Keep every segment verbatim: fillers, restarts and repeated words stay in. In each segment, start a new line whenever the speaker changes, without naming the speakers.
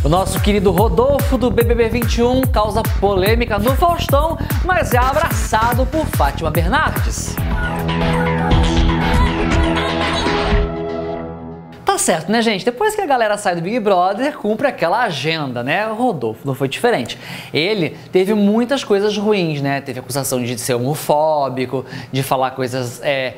O nosso querido Rodolfo do B B B vinte e um causa polêmica no Faustão, mas é abraçado por Fátima Bernardes. Tá certo, né, gente? Depois que a galera sai do Big Brother, cumpre aquela agenda, né? O Rodolfo não foi diferente. Ele teve muitas coisas ruins, né? Teve acusação de ser homofóbico, de falar coisas é,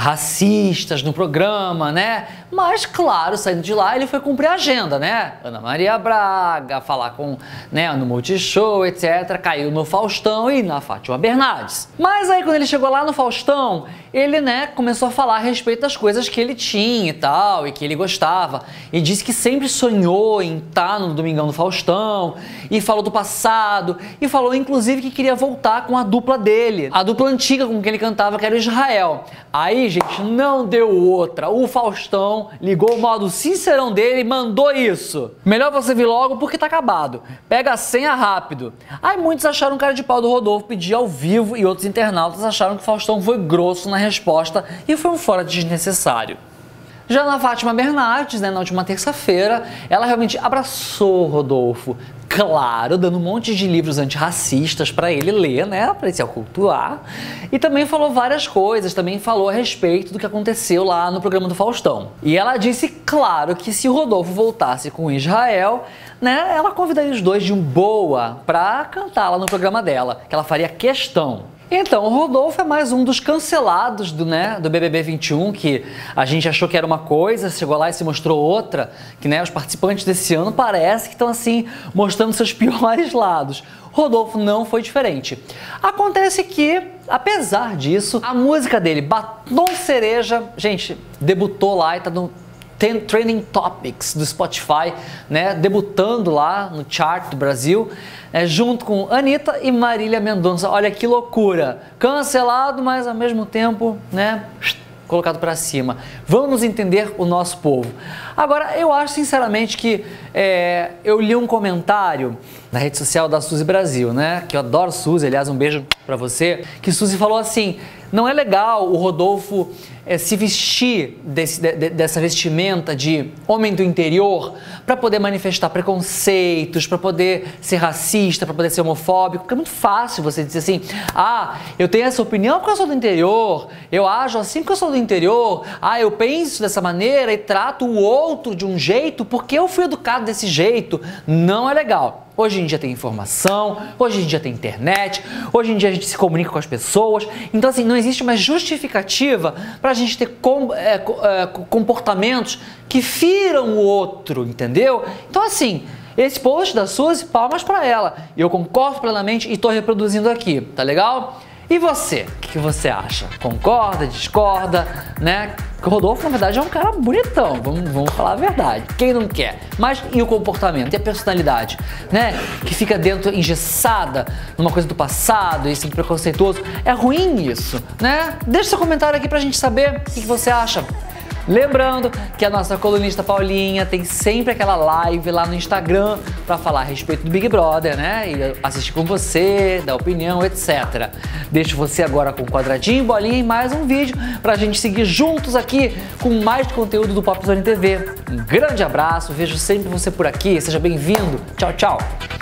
racistas no programa, né? Mas, claro, saindo de lá, ele foi cumprir a agenda, né? Ana Maria Braga, falar com, né, no Multishow, etcétera. Caiu no Faustão e na Fátima Bernardes. Mas aí, quando ele chegou lá no Faustão, ele, né, começou a falar a respeito das coisas que ele tinha e tal, e que ele gostava. E disse que sempre sonhou em estar no Domingão do Faustão, e falou do passado, e falou, inclusive, que queria voltar com a dupla dele, a dupla antiga com quem ele cantava, que era o Israel. Aí, gente, não deu outra. O Faustão ligou o modo sincerão dele e mandou isso. Melhor você vir logo porque tá acabado. Pega a senha rápido. Aí muitos acharam cara de pau do Rodolfo pedir ao vivo e outros internautas acharam que o Faustão foi grosso na resposta e foi um fora desnecessário. Já na Fátima Bernardes, né, na última terça-feira, ela realmente abraçou o Rodolfo, claro, dando um monte de livros antirracistas para ele ler, né, para ele se acultuar, e também falou várias coisas, também falou a respeito do que aconteceu lá no programa do Faustão. E ela disse, claro, que se o Rodolfo voltasse com o Israel, né, ela convidaria os dois de um boa para cantar lá no programa dela, que ela faria questão. Então, o Rodolfo é mais um dos cancelados do, né, do B B B vinte e um, que a gente achou que era uma coisa, chegou lá e se mostrou outra, que, né, os participantes desse ano parece que estão assim, mostrando seus piores lados. Rodolfo não foi diferente. Acontece que, apesar disso, a música dele, Batom Cereja, gente, debutou lá e tá no Trending Topics do Spotify, né, debutando lá no chart do Brasil, né, junto com Anitta e Marília Mendonça. Olha que loucura! Cancelado, mas ao mesmo tempo, né, colocado para cima. Vamos entender o nosso povo. Agora, eu acho sinceramente que é, eu li um comentário na rede social da Suzy Brasil, né, que eu adoro Suzy, aliás, um beijo para você, que Suzy falou assim, não é legal o Rodolfo é, se vestir desse, de, dessa vestimenta de homem do interior para poder manifestar preconceitos, para poder ser racista, para poder ser homofóbico, porque é muito fácil você dizer assim, ah, eu tenho essa opinião porque eu sou do interior, eu ajo assim porque eu sou do interior, ah, eu penso dessa maneira e trato o outro de um jeito porque eu fui educado desse jeito. Não é legal. Hoje em dia tem informação, hoje em dia tem internet, hoje em dia a gente se comunica com as pessoas, então assim, não existe uma justificativa para a gente ter com, é, é, comportamentos que firam o outro, entendeu? Então assim, esse post da Suzy, palmas para ela, eu concordo plenamente e estou reproduzindo aqui, tá legal? E você, o que você acha? Concorda, discorda, né? Porque o Rodolfo, na verdade, é um cara bonitão, vamos, vamos falar a verdade. Quem não quer? Mas e o comportamento? E a personalidade, né? Que fica dentro, engessada, numa coisa do passado, e sempre preconceituoso. É ruim isso, né? Deixa seu comentário aqui pra gente saber o que você acha. Lembrando que a nossa colunista Paulinha tem sempre aquela live lá no Instagram para falar a respeito do Big Brother, né? E assistir com você, dar opinião, etcétera. Deixo você agora com quadradinho, bolinha e mais um vídeo pra gente seguir juntos aqui com mais conteúdo do Popzone T V. Um grande abraço, vejo sempre você por aqui, seja bem-vindo. Tchau, tchau!